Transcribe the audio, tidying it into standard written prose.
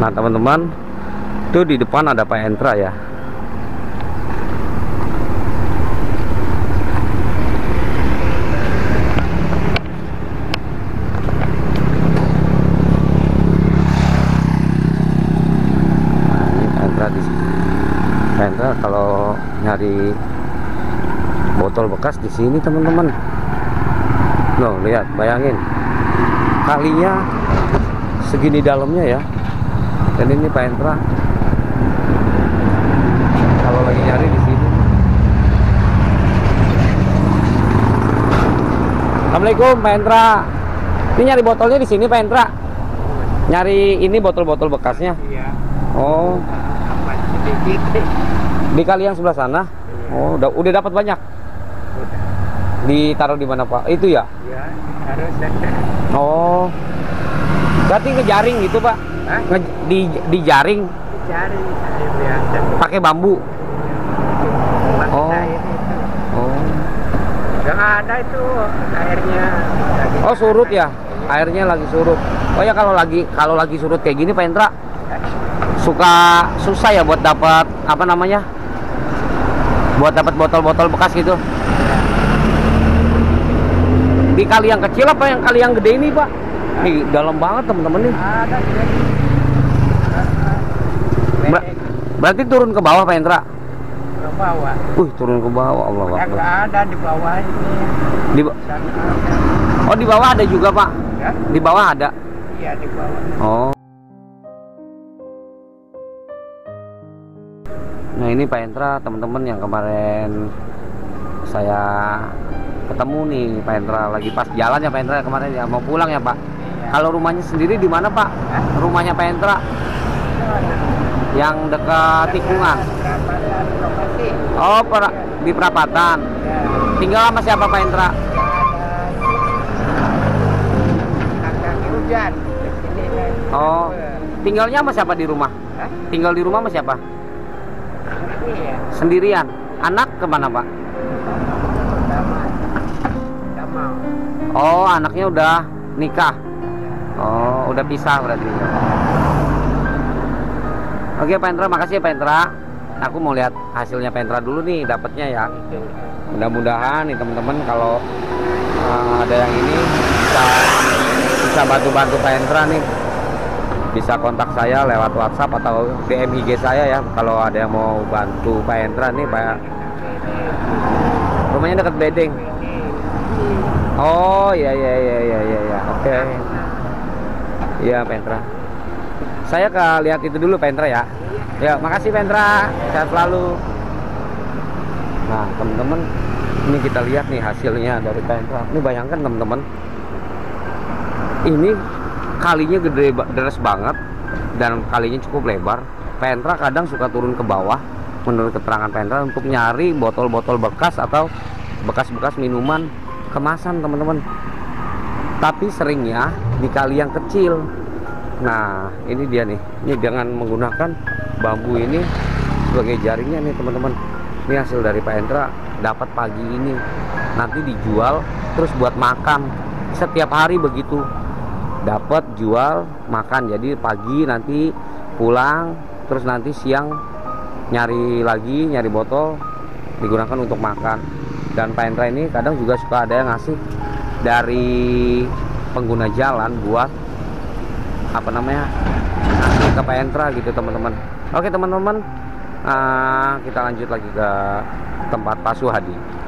Nah teman-teman, itu di depan ada Pak Endra ya. Nah ini Pak Endra di sini. Pak Endra kalau nyari botol bekas di sini teman-teman. Loh lihat, bayangin kalinya segini dalamnya ya. Dan ini Pak Endra kalau lagi nyari di sini. Assalamualaikum Pak Endra. Ini nyari botolnya di sini Pak Endra. Nyari ini botol-botol bekasnya. Iya. Oh. Sedikit. Di kali yang sebelah sana. Oh, udah dapat banyak. Udah. Ditaruh di mana Pak? Itu ya? Ya, harus ada. Oh. Berarti ngejaring gitu Pak? Hah? Dijaring Cari biasa. pakai bambu. Oh. Air itu. Oh. Gak ada itu airnya. Oh surut ya? Airnya lagi surut. Oh ya kalau lagi surut kayak gini Pak Endra suka susah ya buat dapat apa namanya? Buat dapat botol-botol bekas gitu. Di kali yang kecil apa yang kali yang gede ini Pak? Nih dalam banget teman-teman nih. Ada jadi. Berarti turun ke bawah Pak Endra? Ke bawah. Turun ke bawah Allah Yang Akbar. nggak ada di bawah ini. Di, Sana ada. oh di bawah ada juga Pak? Ya? Di bawah ada? Iya di bawah. Oh. Nah ini Pak Endra teman-teman yang kemarin saya ketemu nih Pak Endra lagi pas jalan ya Pak Endra kemarin ya mau pulang ya Pak. Iya. Kalau rumahnya sendiri di mana Pak? Hah? Rumahnya Pak Endra yang dekat tikungan. Perapatan lokasi. Oh di perapatan. Ya. Tinggal sama siapa Pak Endra? Kaki hujan di sini kan. Oh tinggalnya sama siapa di rumah? Hah? Tinggal di rumah sama siapa? Iya. Sendirian. Anak kemana Pak? Udah mau. Oh anaknya udah nikah. Oh udah pisah berarti. Oke Pak Endra, makasih ya Pak Endra. Aku mau lihat hasilnya Pak Endra dulu nih, dapatnya ya. Mudah-mudahan nih teman-teman kalau ada yang ini bisa bantu-bantu Pak Endra nih. Bisa kontak saya lewat WhatsApp atau DM IG saya ya kalau ada yang mau bantu Pak Endra nih Pak. Rumahnya dekat Bedeng. Oh iya. Oke. Iya Pak Endra. Saya lihat itu dulu Pak Endra ya. Ya, makasih Pak Endra. Sehat selalu. Nah, teman-teman, ini kita lihat nih hasilnya dari Pak Endra. Ini bayangkan teman-teman. Ini kalinya gede deres banget dan kalinya cukup lebar. Pak Endra kadang suka turun ke bawah menurut keterangan Pak Endra untuk nyari botol-botol bekas atau bekas-bekas minuman kemasan teman-teman. Tapi seringnya di kali yang kecil. Nah ini dia nih, ini dengan menggunakan bambu ini sebagai jaringnya nih teman-teman. Ini hasil dari Pak Endra dapat pagi ini, nanti dijual terus buat makan setiap hari begitu, dapat jual makan. Jadi pagi nanti pulang terus nanti siang nyari lagi, nyari botol digunakan untuk makan. Dan Pak Endra ini kadang juga suka ada yang ngasih dari pengguna jalan buat apa namanya ngasih ke Pak Endra gitu teman-teman. Oke teman-teman, kita lanjut lagi ke tempat Pak Suhadi.